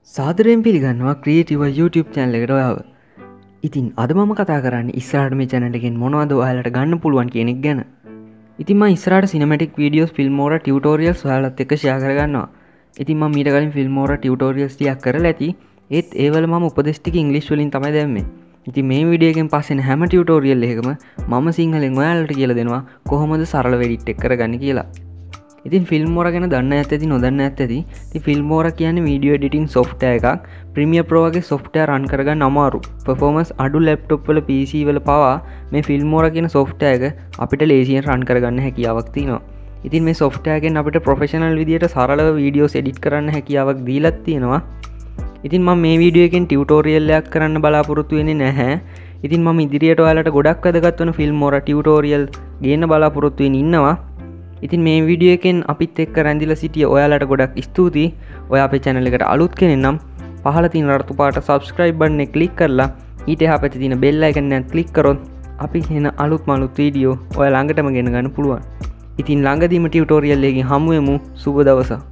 සාදරයෙන් පිළිගන්නවා creative YouTube channel එකට ඔයාව. ඉතින් අද මම කතා කරන්නේ ඉස්සරහට මේ channel එකෙන් මොනවද ඔයාලට ගන්න පුළුවන් කියන එක ගැන. ඉතින් මම ඉස්සරහට cinematic videos, Filmora tutorials ඔයාලත් එක්ක share කරගන්නවා. ඉතින් මම ඊට කලින් Filmora tutorials ටිකක් කරලා ඇති. ඒත් ඒවල මම උපදෙස් ටික ඉංග්‍රීසි වලින් තමයි දැම්මේ. ඉතින් මේ වීඩියෝ එකෙන් පස්සේ හැම tutorial එකකම මම සිංහලෙන් ඔයාලට කියලා දෙනවා කොහොමද සරලව edit එක කරගන්නේ කියලා. ඉතින් Filmora ගැන දන්න ඇත්තති නොදන්න ඇත්තති. ඉතින් Filmora කියන්නේ video editing software එකක්. Premiere Pro වගේ software run කරගන්න අමාරු. performance අඩු laptop වල PC වල පවා මේ Filmora කියන software එක අපිට ලේසියෙන් run කරගන්න හැකියාවක් තියෙනවා. ඉතින් මේ software එකෙන් අපිට professional විදියට සරලව videos edit කරන්න හැකියාවක් දීලා තියෙනවා. ඉතින් මම මේ වීඩියෝ එකෙන් tutorial එකක් කරන්න බලාපොරොත්තු වෙන්නේ නැහැ. ඉතින් මම ඉදිරියට ඔයාලට ගොඩක් වැදගත් වෙන Filmora tutorial ගේන්න බලාපොරොත්තු වෙමින් ඉන්නවා. ඉතින් මේ වීඩියෝ එකෙන් අපිත් එක්ක රැඳිලා සිටිය ඔයාලට ගොඩක් ස්තුතියි. ඔයා අපේ channel එකට අලුත් කෙනෙක් නම් පහළ තියෙන රතු පාට subscribe button එක click කරලා ඊට එහා පැත්තේ තියෙන bell icon එක click කරොත් අපි කියන අලුත්ම අලුත් වීඩියෝ ඔයා ළඟටම ගෙන ගන්න පුළුවන්. ඉතින් ළඟදීම tutorial එකකින් හමු වෙමු. සුබ දවසක්.